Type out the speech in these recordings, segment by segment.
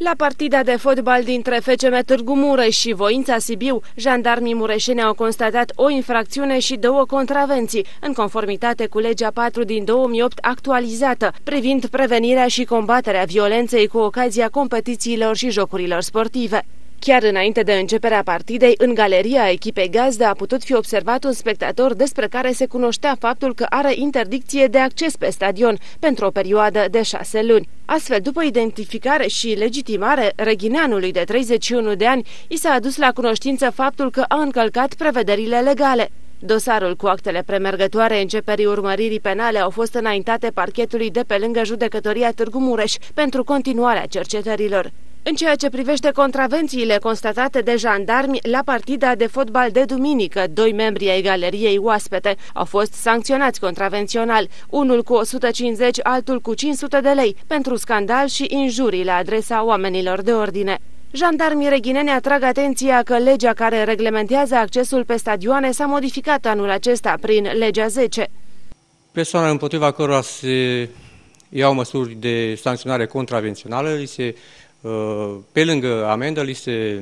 La partida de fotbal dintre FCM Târgu Mureș și Voința Sibiu, jandarmii mureșeni au constatat o infracțiune și 2 contravenții, în conformitate cu legea 4 din 2008 actualizată, privind prevenirea și combaterea violenței cu ocazia competițiilor și jocurilor sportive. Chiar înainte de începerea partidei, în galeria echipei gazdă a putut fi observat un spectator despre care se cunoștea faptul că are interdicție de acces pe stadion pentru o perioadă de 6 luni. Astfel, după identificare și legitimare, Reghineanului de 31 de ani i s-a adus la cunoștință faptul că a încălcat prevederile legale. Dosarul cu actele premergătoare începerii urmăririi penale au fost înaintate parchetului de pe lângă Judecătoria Târgu Mureș pentru continuarea cercetărilor. În ceea ce privește contravențiile constatate de jandarmi la partida de fotbal de duminică, 2 membri ai galeriei oaspete au fost sancționați contravențional, unul cu 150, altul cu 500 de lei, pentru scandal și injurii la adresa oamenilor de ordine. Jandarmii reghineni atrag atenția că legea care reglementează accesul pe stadioane s-a modificat anul acesta prin legea 10. Persoana împotriva cărora se iau măsuri de sancționare contravențională, pe lângă amendă, li se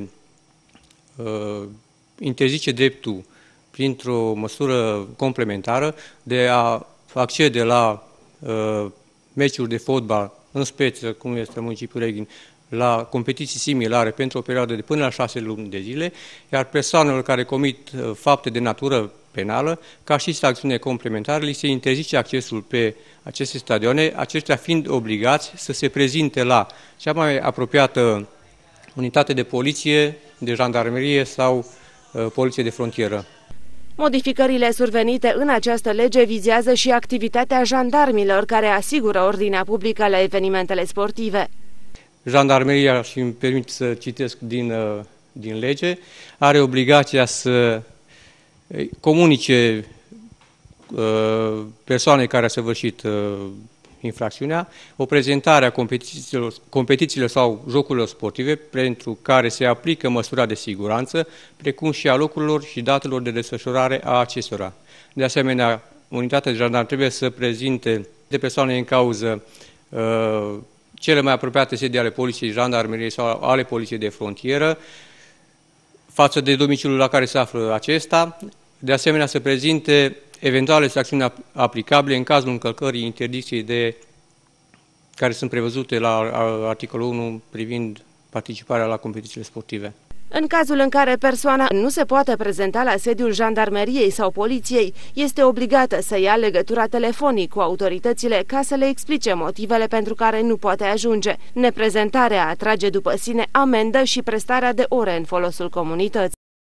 interzice dreptul, printr-o măsură complementară, de a accede la meciuri de fotbal în speță, cum este municipiul Reghin, la competiții similare pentru o perioadă de până la 6 luni de zile, iar persoanelor care comit fapte de natură penală, ca și sancțiune complementară, li se interzice accesul pe aceste stadioane, aceștia fiind obligați să se prezinte la cea mai apropiată unitate de poliție, de jandarmerie sau poliție de frontieră. Modificările survenite în această lege vizează și activitatea jandarmilor care asigură ordinea publică la evenimentele sportive. Jandarmeria, și îmi permit să citesc din lege, are obligația să comunice persoanei care a săvârșit infracțiunea o prezentare a competițiilor sau jocurilor sportive pentru care se aplică măsura de siguranță, precum și a locurilor și datelor de desfășurare a acestora. De asemenea, unitatea de jandarmi trebuie să prezinte de persoane în cauză cele mai apropiate sedii ale poliției, jandarmeriei sau ale poliției de frontieră, față de domiciliul la care se află acesta, de asemenea să prezinte eventuale sancțiuni aplicabile în cazul încălcării interdicției care sunt prevăzute la articolul 1 privind participarea la competițiile sportive. În cazul în care persoana nu se poate prezenta la sediul jandarmeriei sau poliției, este obligată să ia legătura telefonic cu autoritățile ca să le explice motivele pentru care nu poate ajunge. Neprezentarea atrage după sine amendă și prestarea de ore în folosul comunității.